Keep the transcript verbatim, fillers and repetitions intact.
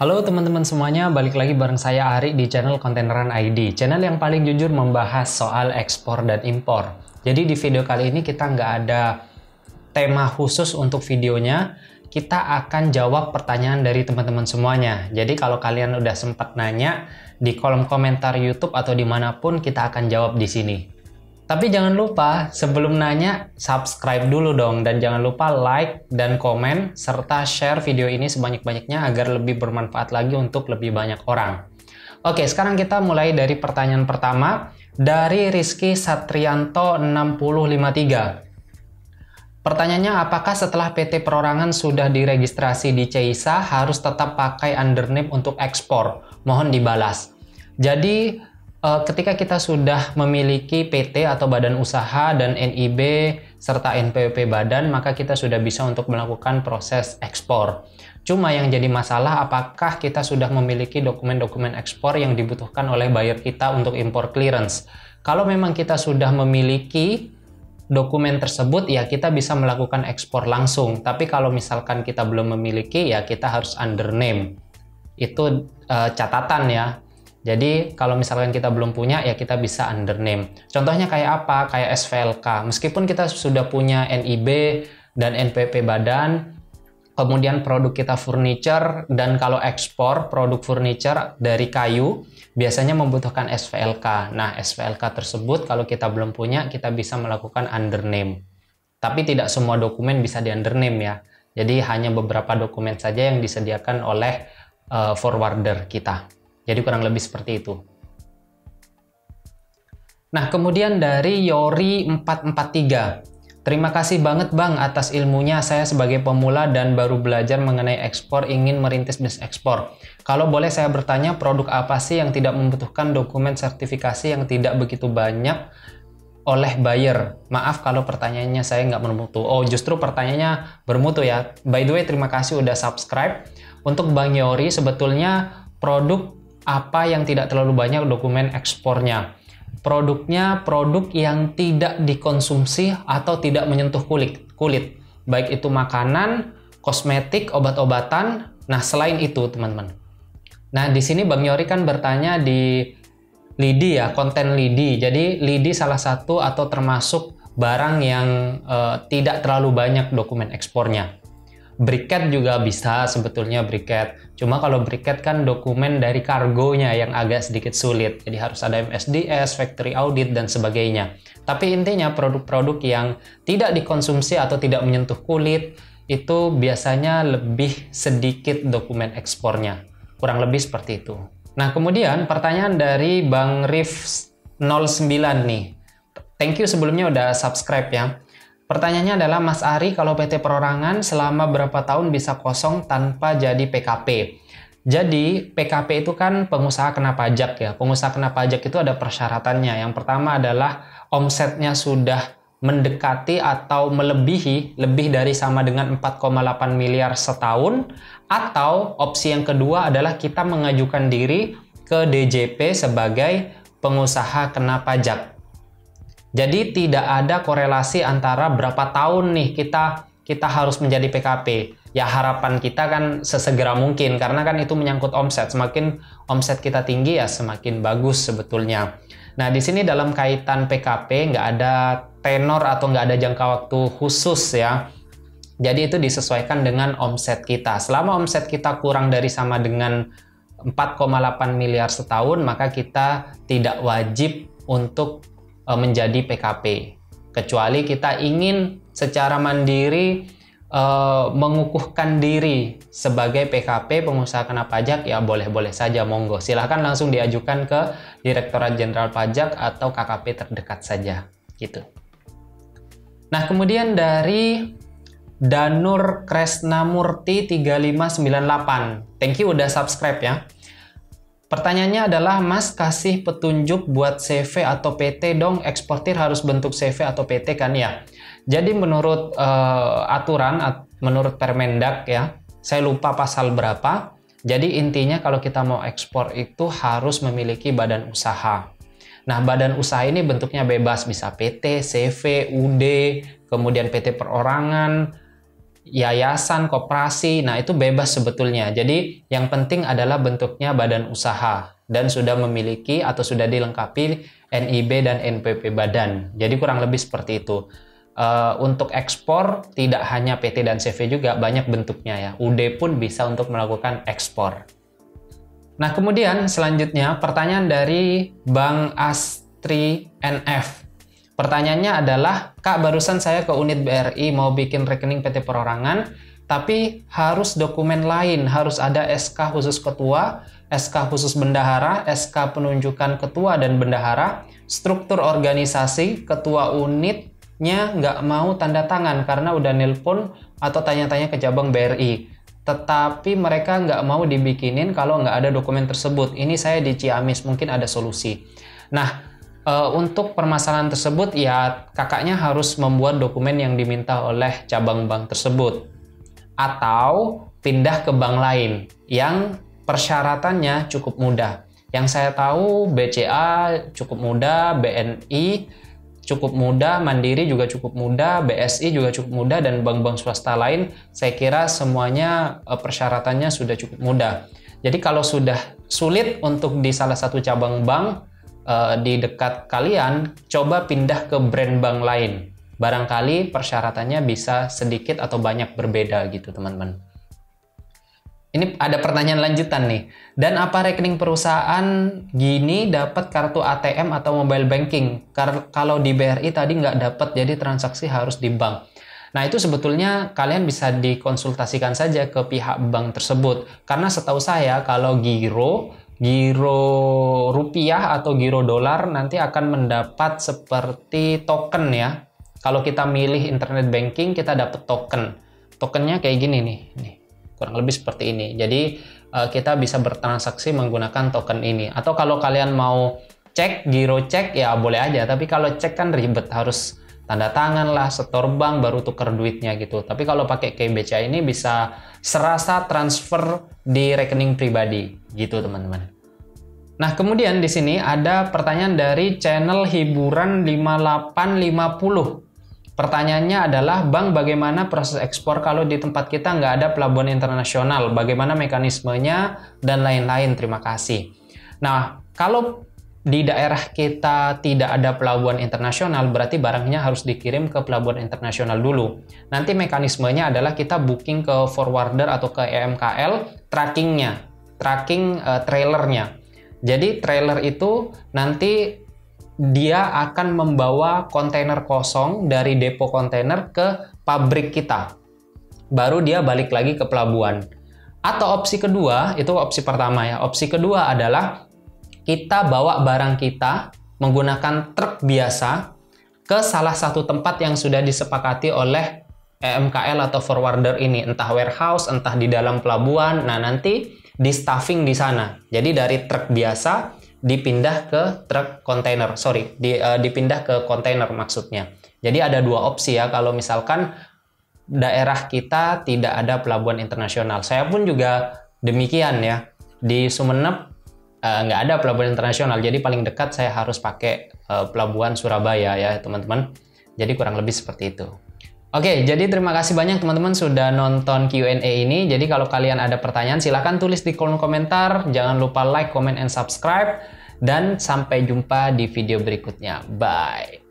Halo teman-teman semuanya, balik lagi bareng saya Ari di channel Konteneran I D, channel yang paling jujur membahas soal ekspor dan impor. Jadi di video kali ini kita nggak ada tema khusus untuk videonya, kita akan jawab pertanyaan dari teman-teman semuanya. Jadi kalau kalian udah sempat nanya di kolom komentar YouTube atau dimanapun, kita akan jawab di sini. Tapi jangan lupa sebelum nanya subscribe dulu dong, dan jangan lupa like dan komen serta share video ini sebanyak-banyaknya agar lebih bermanfaat lagi untuk lebih banyak orang. Oke, sekarang kita mulai dari pertanyaan pertama dari Rizky Satrianto enam nol lima tiga. Pertanyaannya, apakah setelah P T Perorangan sudah diregistrasi di C I S A harus tetap pakai undername untuk ekspor? Mohon dibalas. Jadi ketika kita sudah memiliki P T atau badan usaha dan N I B serta N P W P badan, maka kita sudah bisa untuk melakukan proses ekspor. Cuma yang jadi masalah, apakah kita sudah memiliki dokumen-dokumen ekspor yang dibutuhkan oleh buyer kita untuk impor clearance. Kalau memang kita sudah memiliki dokumen tersebut, ya kita bisa melakukan ekspor langsung. Tapi kalau misalkan kita belum memiliki, ya kita harus undername. Itu uh, catatan ya. Jadi kalau misalkan kita belum punya, ya kita bisa undername. Contohnya kayak apa? Kayak S V L K. Meskipun kita sudah punya N I B dan N P W P badan, kemudian produk kita furniture, dan kalau ekspor produk furniture dari kayu, biasanya membutuhkan S V L K. Nah, S V L K tersebut kalau kita belum punya, kita bisa melakukan undername. Tapi tidak semua dokumen bisa di undername ya. Jadi hanya beberapa dokumen saja yang disediakan oleh uh, forwarder kita. Jadi kurang lebih seperti itu. Nah, kemudian dari Yori empat empat tiga. Terima kasih banget Bang atas ilmunya. Saya sebagai pemula dan baru belajar mengenai ekspor, ingin merintis bisnis ekspor. Kalau boleh saya bertanya, produk apa sih yang tidak membutuhkan dokumen sertifikasi yang tidak begitu banyak oleh buyer? Maaf kalau pertanyaannya saya nggak bermutu. Oh, justru pertanyaannya bermutu ya. By the way, terima kasih udah subscribe. Untuk Bang Yori, sebetulnya produk apa yang tidak terlalu banyak dokumen ekspornya? Produknya produk yang tidak dikonsumsi atau tidak menyentuh kulit, kulit. Baik itu makanan, kosmetik, obat-obatan. Nah, selain itu teman-teman. Nah, di sini Bang Yori kan bertanya di lidi ya, konten lidi. Jadi lidi salah satu atau termasuk barang yang eh, tidak terlalu banyak dokumen ekspornya. Briket juga bisa sebetulnya briket. Cuma kalau briket kan dokumen dari kargonya yang agak sedikit sulit. Jadi harus ada M S D S, factory audit, dan sebagainya. Tapi intinya produk-produk yang tidak dikonsumsi atau tidak menyentuh kulit, itu biasanya lebih sedikit dokumen ekspornya. Kurang lebih seperti itu. Nah, kemudian pertanyaan dari Bang Rif nol sembilan nih. Thank you sebelumnya udah subscribe ya. Pertanyaannya adalah, Mas Ari, kalau P T Perorangan selama berapa tahun bisa kosong tanpa jadi P K P? Jadi, P K P itu kan pengusaha kena pajak ya. Pengusaha kena pajak itu ada persyaratannya. Yang pertama adalah omsetnya sudah mendekati atau melebihi lebih dari sama dengan empat koma delapan miliar setahun. Atau opsi yang kedua adalah kita mengajukan diri ke D J P sebagai pengusaha kena pajak. Jadi tidak ada korelasi antara berapa tahun nih kita kita harus menjadi P K P. Ya harapan kita kan sesegera mungkin, karena kan itu menyangkut omset. Semakin omset kita tinggi ya semakin bagus sebetulnya. Nah, di sini dalam kaitan P K P nggak ada tenor atau nggak ada jangka waktu khusus ya. Jadi itu disesuaikan dengan omset kita. Selama omset kita kurang dari sama dengan empat koma delapan miliar setahun, maka kita tidak wajib untuk menjadi P K P, kecuali kita ingin secara mandiri uh, mengukuhkan diri sebagai P K P pengusaha kena pajak, ya boleh-boleh saja, monggo silahkan langsung diajukan ke Direktorat Jenderal Pajak atau K K P terdekat saja gitu. Nah, kemudian dari Danur Kresnamurti tiga lima sembilan delapan, thank you udah subscribe ya. Pertanyaannya adalah, Mas kasih petunjuk buat C V atau P T dong, eksportir harus bentuk C V atau P T kan ya. Jadi menurut uh, aturan, at, menurut Permendak ya, saya lupa pasal berapa. Jadi intinya kalau kita mau ekspor itu harus memiliki badan usaha. Nah, badan usaha ini bentuknya bebas, bisa P T, C V, U D, kemudian P T Perorangan, yayasan, koperasi, nah itu bebas sebetulnya. Jadi yang penting adalah bentuknya badan usaha dan sudah memiliki atau sudah dilengkapi N I B dan N P P badan. Jadi kurang lebih seperti itu. Uh, untuk ekspor tidak hanya P T dan C V juga, banyak bentuknya ya. U D pun bisa untuk melakukan ekspor. Nah kemudian selanjutnya pertanyaan dari Bang Astri N F. Pertanyaannya adalah, Kak, barusan saya ke unit B R I mau bikin rekening P T perorangan, tapi harus dokumen lain, harus ada S K khusus ketua, S K khusus bendahara, S K penunjukan ketua dan bendahara, struktur organisasi, ketua unitnya nggak mau tanda tangan karena udah nelpon atau tanya-tanya ke cabang B R I. Tetapi mereka nggak mau dibikinin kalau nggak ada dokumen tersebut. Ini saya di Ciamis, mungkin ada solusi. Nah, Uh, untuk permasalahan tersebut ya kakaknya harus membuat dokumen yang diminta oleh cabang bank tersebut atau pindah ke bank lain yang persyaratannya cukup mudah. Yang saya tahu B C A cukup mudah, B N I cukup mudah, Mandiri juga cukup mudah, B S I juga cukup mudah, dan bank-bank swasta lain saya kira semuanya uh, persyaratannya sudah cukup mudah. Jadi kalau sudah sulit untuk di salah satu cabang bank Uh, di dekat kalian, coba pindah ke brand bank lain. Barangkali persyaratannya bisa sedikit atau banyak berbeda gitu teman-teman. Ini ada pertanyaan lanjutan nih. Dan apa rekening perusahaan gini dapat kartu A T M atau mobile banking? Kar kalau di B R I tadi nggak dapat, jadi transaksi harus di bank. Nah itu sebetulnya kalian bisa dikonsultasikan saja ke pihak bank tersebut. Karena setahu saya kalau giro Giro rupiah atau giro dolar nanti akan mendapat seperti token ya. Kalau kita milih internet banking, kita dapat token. Tokennya kayak gini nih, nih kurang lebih seperti ini. Jadi uh, kita bisa bertransaksi menggunakan token ini. Atau kalau kalian mau cek, giro cek ya boleh aja. Tapi kalau cek kan ribet, harus tanda tangan lah, setor bank baru tuker duitnya gitu. Tapi kalau pakai K B C A ini bisa serasa transfer di rekening pribadi gitu teman-teman. Nah kemudian di sini ada pertanyaan dari channel hiburan lima delapan lima nol. Pertanyaannya adalah, Bang, bagaimana proses ekspor kalau di tempat kita nggak ada pelabuhan internasional? Bagaimana mekanismenya dan lain-lain? Terima kasih. Nah kalau di daerah kita tidak ada pelabuhan internasional, berarti barangnya harus dikirim ke pelabuhan internasional dulu. Nanti mekanismenya adalah kita booking ke forwarder atau ke E M K L, trackingnya, tracking uh, trailernya. Jadi trailer itu nanti dia akan membawa kontainer kosong dari depo kontainer ke pabrik kita. Baru dia balik lagi ke pelabuhan. Atau opsi kedua, itu opsi pertama ya. Opsi kedua adalah kita bawa barang kita menggunakan truk biasa ke salah satu tempat yang sudah disepakati oleh E M K L atau forwarder ini, entah warehouse, entah di dalam pelabuhan. Nah, nanti di stuffing di sana. Jadi dari truk biasa dipindah ke truk kontainer. Sorry, di, uh, dipindah ke kontainer maksudnya. Jadi ada dua opsi ya kalau misalkan daerah kita tidak ada pelabuhan internasional. Saya pun juga demikian ya. Di Sumeneb nggak uh, ada pelabuhan internasional, jadi paling dekat saya harus pakai uh, pelabuhan Surabaya ya teman-teman. Jadi kurang lebih seperti itu. Oke, jadi terima kasih banyak teman-teman sudah nonton Q and A ini. Jadi kalau kalian ada pertanyaan silahkan tulis di kolom komentar. Jangan lupa like, comment, and subscribe. Dan sampai jumpa di video berikutnya. Bye!